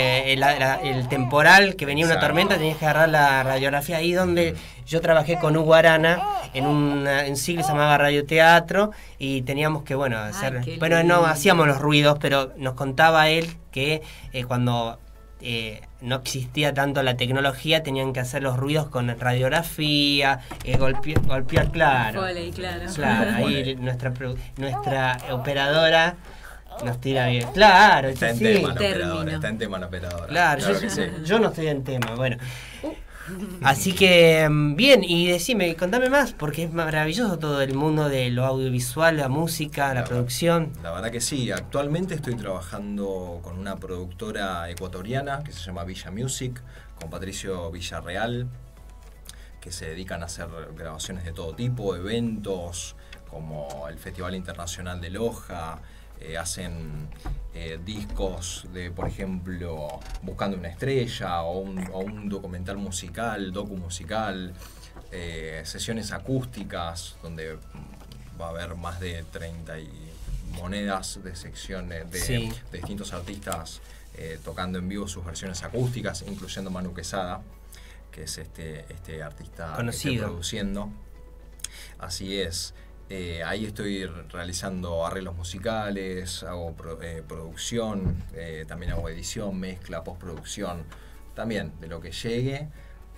el temporal, que venía una Exacto. tormenta, tenías que agarrar la radiografía. Ahí donde yo trabajé con Hugo Arana en un siglo se llamaba radioteatro, y teníamos que, bueno, hacer... qué Bueno, lindo. no hacíamos los ruidos, pero nos contaba él que cuando... no existía tanto la tecnología, tenían que hacer los ruidos con radiografía, golpear, claro. Foley, claro. Claro, ahí Foley. nuestra operadora nos tira bien. Claro, Está en sí. tema la Término. operadora, está en tema la operadora. Claro, que sí. yo no estoy en tema, bueno. Así que, bien, y decime, contame más, porque es maravilloso todo el mundo de lo audiovisual, la música, la producción. La verdad que sí, actualmente estoy trabajando con una productora ecuatoriana que se llama Villa Music, con Patricio Villarreal, que se dedican a hacer grabaciones de todo tipo, eventos como el Festival Internacional de Loja, hacen discos de, por ejemplo, Buscando una Estrella, o un documental musical, docu-musical, sesiones acústicas, donde va a haber más de 30 monedas de secciones de, Sí. de distintos artistas tocando en vivo sus versiones acústicas, incluyendo Manu Quesada, que es este artista que Conocido. estoy produciendo. Así es. Ahí estoy realizando arreglos musicales, hago producción, también hago edición, mezcla, postproducción, también de lo que llegue.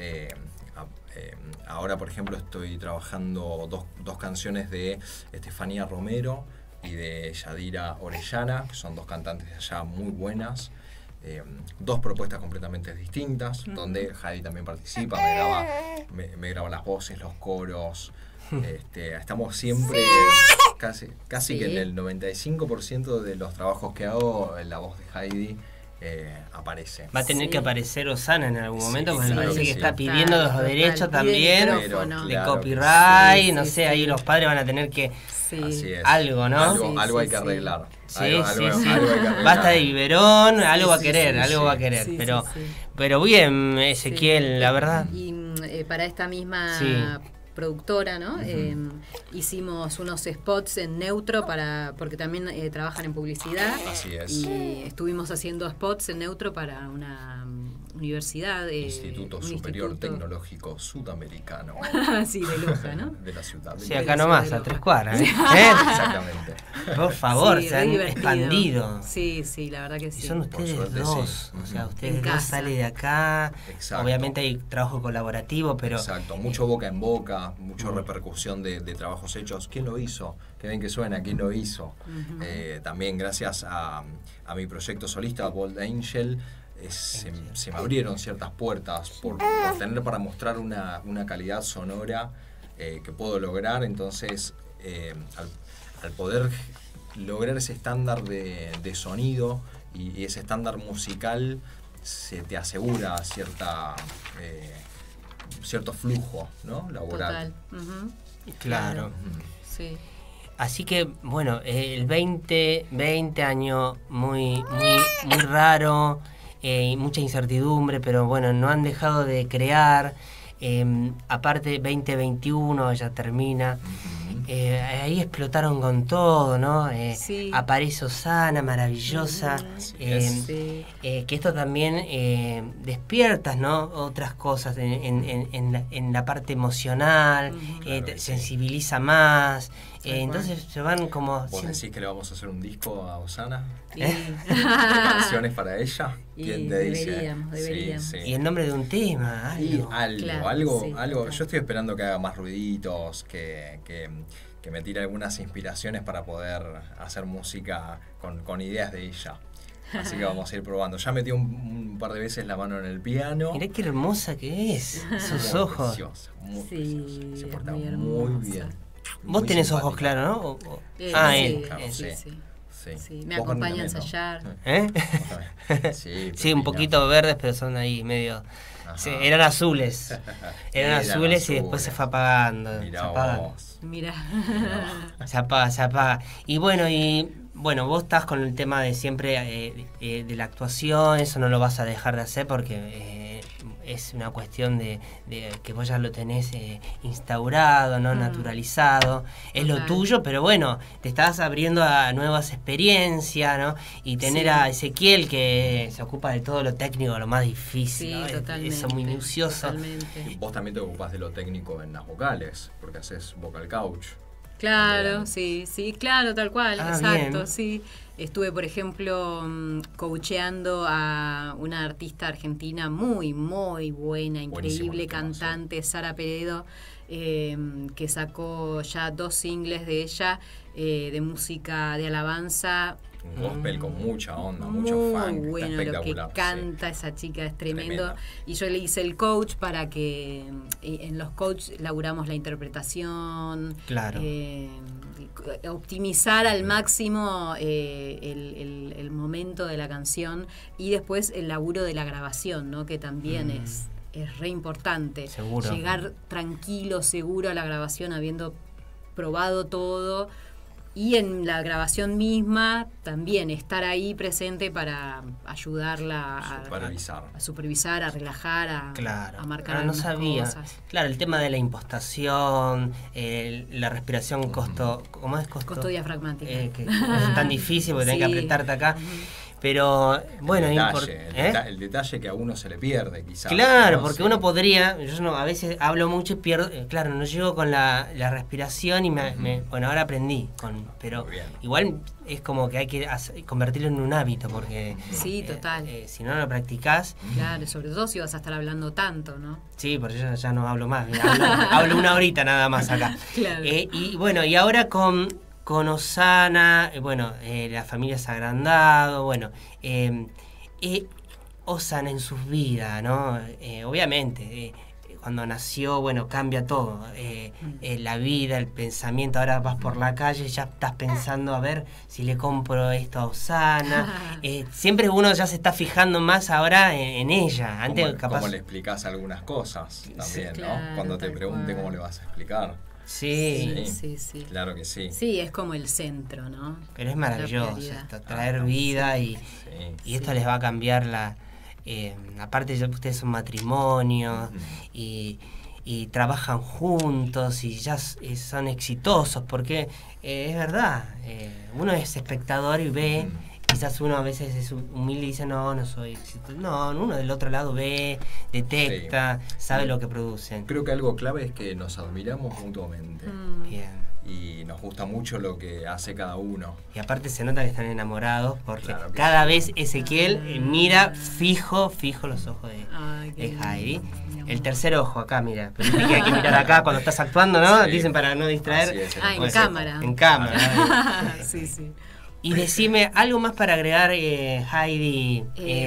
Ahora, por ejemplo, estoy trabajando dos canciones de Estefanía Romero y de Yadira Orellana, que son dos cantantes de allá muy buenas. Dos propuestas completamente distintas, donde Heidi también participa, me graba las voces, los coros. Estamos siempre, casi Sí. que en el 95% de los trabajos que hago, la voz de Heidi aparece. Va a tener Sí. que aparecer Osana en algún momento, porque me claro parece que que sí. está pidiendo los Total, derechos pide también, micrófono. de Claro que copyright, sí. no Sí, sé, sí, ahí sí. los padres van a tener que... Sí. Así es. Algo, ¿no? Sí, Algo hay sí, que sí. arreglar. Sí, Algo sí, hay sí. que arreglar. Basta de biberón, algo va a sí, querer, sí, algo sí. va a querer. Sí, pero, sí, sí. pero bien, Ezequiel, Sí. la verdad. Y para esta misma Sí. productora, ¿no? Hicimos unos spots en neutro porque también trabajan en publicidad. Así es. Y estuvimos haciendo spots en neutro para una universidad. Instituto un Superior instituto. Tecnológico Sudamericano Sí, de Loja, ¿no? de la ciudad. de Sí, Loja. acá nomás, a 3 cuadras. ¿Eh? Exactamente. Por favor, Sí, se re han divertido. expandido. Sí, sí, la verdad que Y sí. son Por ustedes suerte, dos, sí. o sea, Ujú. ustedes En dos casa. salen de acá. Exacto. Obviamente hay trabajo colaborativo, pero Exacto, mucho boca en boca, mucha repercusión de trabajos hechos. ¿Quién lo hizo? Qué bien que suena, ¿quién lo hizo? También gracias a mi proyecto solista, Bold Angel, se me abrieron ciertas puertas por tener para mostrar una calidad sonora que puedo lograr. Entonces, al poder lograr ese estándar de sonido y ese estándar musical, se te asegura cierto flujo, ¿no? Laboral. Total. Ujú. claro. Ujú. Sí. Así que, bueno, el 2020 año muy raro, y mucha incertidumbre, pero bueno, no han dejado de crear. Aparte, 2021 ya termina. Ahí explotaron con todo, ¿no? Sí. Aparece Osana, maravillosa. Sí. Que esto también despiertas, ¿no? Otras cosas en la parte emocional, Claro te que sí. sensibiliza más. Tal Entonces se van como... ¿Vos decís que le vamos a hacer un disco a Osana? Y- ¿Canciones para ella? Y ¿Quién te dice? deberíamos. Sí, sí. Y el nombre de un tema, Y algo. algo, Claro, algo, sí, algo. total. Yo estoy esperando que haga más ruiditos, que que me tire algunas inspiraciones para poder hacer música con ideas de ella. Así que vamos a ir probando. Ya metí un par de veces la mano en el piano. Mirá qué hermosa que es, esos ojos. Preciosa, muy Sí, preciosa. Se es porta muy muy hermosa. bien. Vos Muy tenés simpática. ojos claros, ¿no? Sí, él. Claro, sí, sí. sí. Sí. Sí, me Vos con acompaña a también, ¿no? ensayar. ¿Eh? Sí, Sí, un poquito verdes, pero son ahí medio... Ajá. Sí, eran azules. Eran azules y después se fue apagando. Mirá se apagan. vos. Mira. Se apaga, se apaga. Y bueno, vos estás con el tema de siempre de la actuación, eso no lo vas a dejar de hacer porque es una cuestión de que vos ya lo tenés instaurado, ¿no? Naturalizado. Es lo Total. tuyo, pero bueno, te estás abriendo a nuevas experiencias, ¿no? Y tener Sí. a Ezequiel que se ocupa de todo lo técnico, lo más difícil, Sí, ¿no? totalmente. Eso minucioso. Totalmente. Vos también te ocupás de lo técnico en las vocales, porque haces vocal couch. Claro, También. sí, claro, tal cual, Ah, exacto, bien. sí. Estuve, por ejemplo, coacheando a una artista argentina muy, muy buena, Buenísimo increíble los temas, cantante, Sara Peredo, que sacó ya 2 singles de ella, de música de alabanza. Un gospel con mucha onda, mucho Muy funk. bueno Está lo que espectacular. canta esa chica, es tremendo. Tremenda. Y yo le hice el coach para que en los coach laburamos la interpretación, Claro. optimizar al máximo el momento de la canción y después el laburo de la grabación, ¿no? Que también es re importante. Seguro. Llegar tranquilo, seguro a la grabación habiendo probado todo. Y en la grabación misma también estar ahí presente para ayudarla a supervisar, a relajar, a marcar no algunas sabía. cosas. Claro, el tema de la impostación, la respiración ¿cómo es? Costo diafragmático. Que es tan difícil porque tenés que Sí. apretarte acá. Pero bueno, el detalle que a uno se le pierde, quizás. Claro, ¿no? porque Sí. uno podría, a veces hablo mucho y pierdo, claro, no llego con la respiración y bueno, ahora aprendí, pero Muy bien. igual es como que hay que convertirlo en un hábito porque Sí, total. si no lo practicás, Claro, sobre todo si vas a estar hablando tanto, ¿no? sí, por eso ya no hablo más, hablo una horita nada más acá. Claro. Y bueno, y ahora con Osana, la familia se ha agrandado, Osana en sus vidas, ¿no? Obviamente, cuando nació, cambia todo, la vida, el pensamiento, ahora vas por la calle, ya estás pensando a ver si le compro esto a Osana, siempre uno ya se está fijando más ahora en ella, antes ¿Cómo le explicás algunas cosas también, claro, ¿no? Cuando te tal pregunte cual. cómo le vas a explicar. Sí, Sí. Claro que sí. Sí, es como el centro, ¿no? pero es maravilloso La prioridad. esto, traer vida y esto les va a cambiar aparte ustedes son matrimonio y trabajan juntos y ya son exitosos porque es verdad, uno es espectador y ve, quizás uno a veces es humilde y dice no soy exitoso, no, uno del otro lado ve, detecta, sabe lo que producen. Creo que algo clave es que nos admiramos mutuamente Bien. y nos gusta mucho lo que hace cada uno. Y aparte se nota que están enamorados porque Claro que cada sí. vez Ezequiel mira fijo los ojos Ay, qué de Heidi. lindo, mi amor. El tercer ojo acá, mira. Pero viste que hay que mirar acá cuando estás actuando, ¿no? Sí. Dicen para no distraer. Así es, el Ah, en Pues, cámara. En cámara. Sí. Y decime, algo más para agregar, Heidi,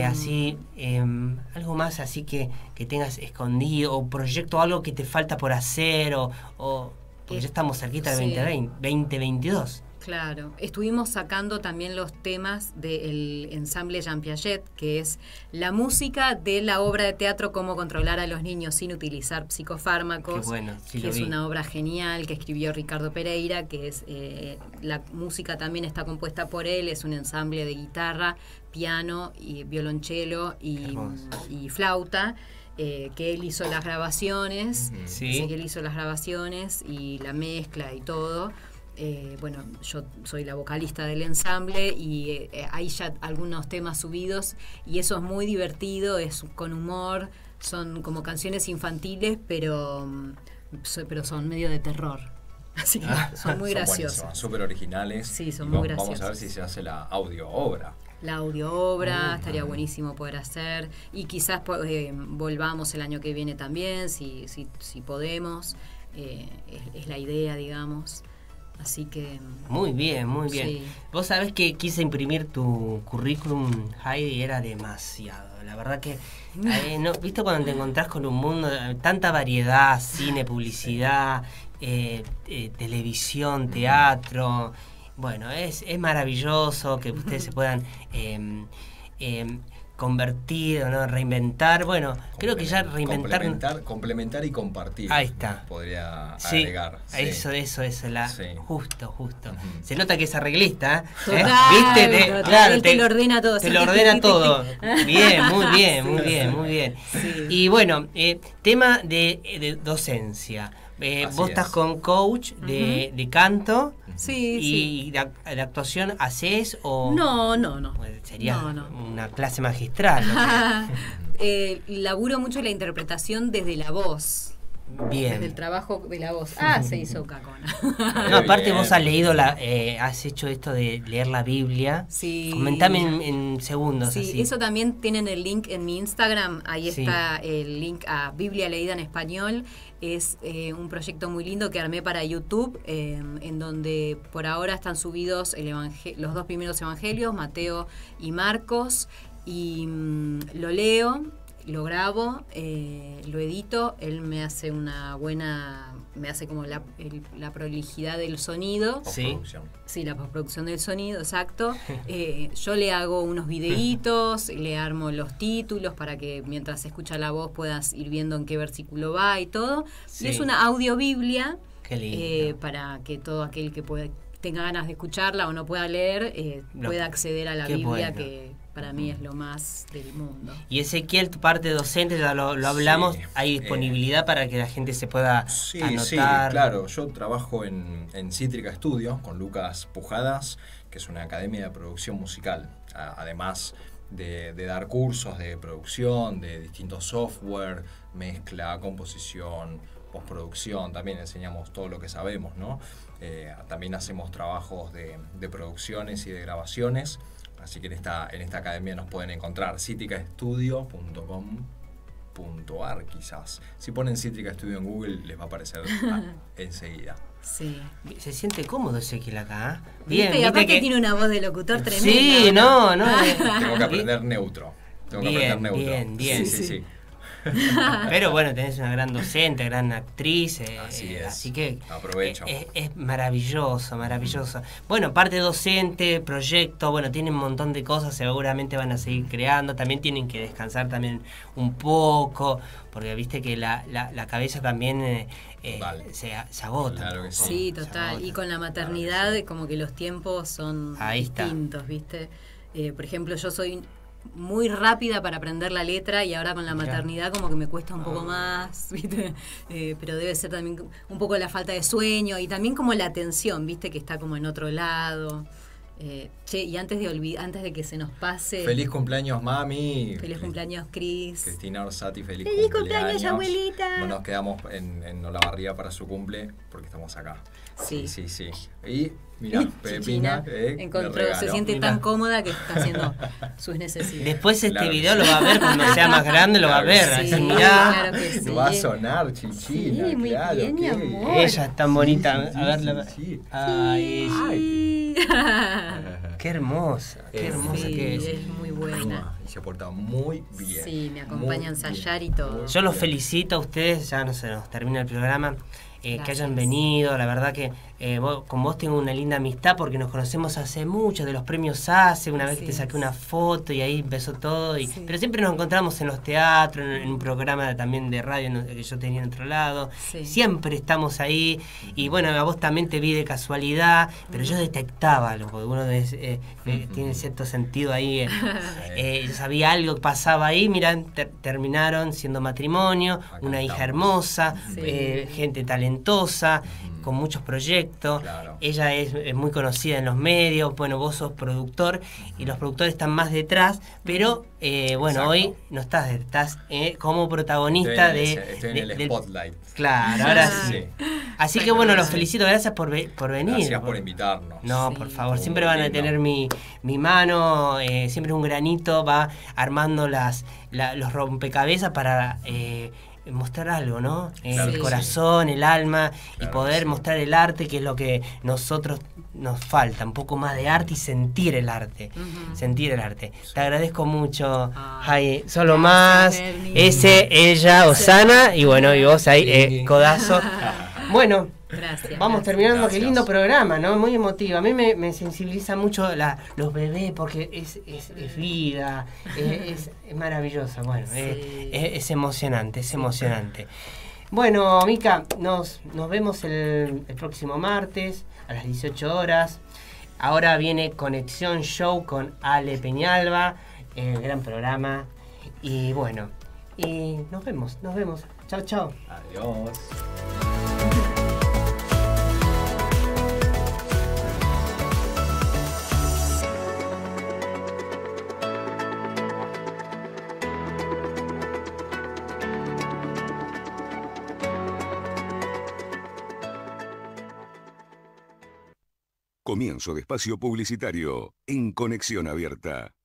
algo más así que tengas escondido, o proyecto, algo que te falta por hacer, porque ya estamos cerquita del Sí. 2022. Claro, estuvimos sacando también los temas del ensamble Jean Piaget, que es la música de la obra de teatro Cómo controlar a los niños sin utilizar psicofármacos, Qué bueno, sí que lo es vi. una obra genial que escribió Ricardo Pereira, que es la música también está compuesta por él, es un ensamble de guitarra, piano y violonchelo Hermoso. y flauta. Que él hizo las grabaciones, Sí. que él hizo las grabaciones y la mezcla y todo. Yo soy la vocalista del ensamble y hay ya algunos temas subidos y eso es muy divertido, es con humor, son como canciones infantiles, pero son medio de terror. Así que son muy graciosas. Son súper originales. Sí, son y muy Vamos a ver graciosas. si se hace la audio obra. La audio obra estaría buenísimo poder hacer y quizás volvamos el año que viene también, si podemos, es la idea, digamos. Así que... Muy bien, muy bien. Sí. Vos sabés que quise imprimir tu currículum, Heidi, y era demasiado. La verdad que, no, ¿viste cuando te encontrás con un mundo, tanta variedad, cine, publicidad, televisión, teatro? Bueno, es maravilloso que ustedes se puedan convertir, ¿no? Reinventar. Bueno, creo que ya reinventar... Complementar y compartir. Ahí está. Podría Sí, agregar. Sí. Eso, Sí. justo. Ujú. Se nota que es arreglista, Total, ¿viste? total, Claro, él te lo ordena todo. Te lo ordena todo. Bien, muy bien, muy Sí. bien, muy bien. Sí. Y bueno, tema de docencia. Así Vos estás es. con coach de canto Sí, y de actuación haces o... No. Pues sería No. una clase magistral. ¿no? Laburo mucho la interpretación desde la voz. Desde el Bien. trabajo de la voz. Ah, se hizo cacona. No, aparte Bien. vos has leído, has hecho esto de leer la Biblia. Sí. Comentame en segundos. Sí, así. eso también tienen el link en mi Instagram. Ahí Sí. está el link a Biblia leída en español. Es un proyecto muy lindo que armé para YouTube, en donde por ahora están subidos los 2 primeros evangelios, Mateo y Marcos, y lo leo, lo grabo, lo edito. Él me hace me hace como la prolijidad del sonido. Sí. Postproducción. Sí, la postproducción del sonido, exacto. Yo le hago unos videitos, le armo los títulos para que mientras se escucha la voz puedas ir viendo en qué versículo va y todo. Sí. Y es una audiobiblia Qué lindo. para que todo aquel que tenga ganas de escucharla o no pueda leer, pueda acceder a la Qué Biblia, bueno. que para mí es lo más del mundo. Y Ezequiel, tu parte docente, ya lo hablamos, Sí, hay disponibilidad para que la gente se pueda Sí, anotar. claro. Yo trabajo en Cítrica Studio con Lucas Pujadas, que es una academia de producción musical. Además de dar cursos de producción, de distintos software, mezcla, composición, postproducción, también enseñamos todo lo que sabemos, ¿no? También hacemos trabajos de producciones y de grabaciones. Así que en esta academia nos pueden encontrar citricastudio.com.ar quizás. Si ponen Cítrica Studio en Google les va a aparecer enseguida. Sí. Se siente cómodo Ezequiel acá. ¿Viste? Y aparte tiene una voz de locutor tremenda. Sí, no. Tengo que aprender neutro. Bien. Sí. Pero bueno, tenés una gran docente, gran actriz. Así es. Así que Aprovecho. Es maravilloso. Bueno, parte docente, proyecto, bueno, tienen un montón de cosas, seguramente van a seguir creando. También tienen que descansar también un poco, porque viste que la cabeza también Vale. se agota. Claro que sí. Sí, Se total. agota. Y con la maternidad, como que los tiempos son Ahí está. distintos, ¿viste? Por ejemplo, yo soy muy rápida para aprender la letra y ahora con la maternidad como que me cuesta un poco más, ¿viste? Pero debe ser también un poco la falta de sueño y también como la atención, ¿viste? Que está como en otro lado. Y antes de que se nos pase... Feliz cumpleaños, mami. Feliz cumpleaños, Cris. Cristina Orsati, feliz cumpleaños, abuelita. No nos quedamos en Olavarría para su cumple porque estamos acá. Sí. Y mira, Pepina se siente Mirá. tan cómoda que está haciendo sus necesidades. Después este Claro que video sí. lo va a ver cuando sea más grande, lo va a ver. Claro que Así, sí. mirá. Claro que sí. Lo va a sonar, chichina. Sí, muy claro, bien, mi qué amor. Ella es tan bonita. Sí, A ver, sí. Ay, Sí. qué hermosa Sí, que es. es muy buena. Y se porta muy bien. Sí, me acompaña a Muy ensayar bien. y todo. Yo los felicito a ustedes, ya no se nos termina el programa, que Gracias. hayan venido, la verdad que con vos tengo una linda amistad porque nos conocemos hace mucho, de los premios ACE, una vez que te Así saqué es. una foto y ahí empezó todo, Sí. pero siempre nos encontramos en los teatros, en un programa también de radio que yo tenía en otro lado, Sí. siempre estamos ahí y bueno, a vos también te vi de casualidad, pero yo detectaba, porque uno tiene cierto sentido ahí, yo sabía algo que pasaba ahí, mirá, terminaron siendo matrimonio, Acá una hija estamos. hermosa, Sí. gente talentosa, con muchos proyectos. Claro. Ella es muy conocida en los medios, bueno, vos sos productor y los productores están más detrás, pero bueno, Exacto. hoy no estás como protagonista Estoy en el del- spotlight. Claro, ahora sí. Sí. Así que bueno, los felicito, gracias por venir. Gracias por invitarnos. No, Sí. por favor, Muy siempre van a lindo. tener mi mano, siempre un granito va armando los rompecabezas para mostrar algo, ¿no? Claro El que corazón, el alma, y Claro poder que sí. mostrar el arte, que es lo que nosotros nos falta, un poco más de arte y sentir el arte. Ujú. Sentir el arte. Te agradezco mucho, Ah, Jai. Solo gracias, más. Bernie. Ese, ella, Osana, y bueno, y vos ahí, codazo. Bueno. Gracias. Vamos gracias. terminando, Gracias. qué lindo programa, ¿no? Muy emotivo. A mí me sensibiliza mucho los bebés porque es vida, es maravilloso. Bueno, Sí. es emocionante, es emocionante. Bueno, Mica, nos vemos el próximo martes a las 18 horas. Ahora viene Conexión Show con Ale Peñalba, gran programa. Y bueno, y nos vemos. Chao, chao. Adiós. Comienzo de espacio publicitario en Conexión Abierta.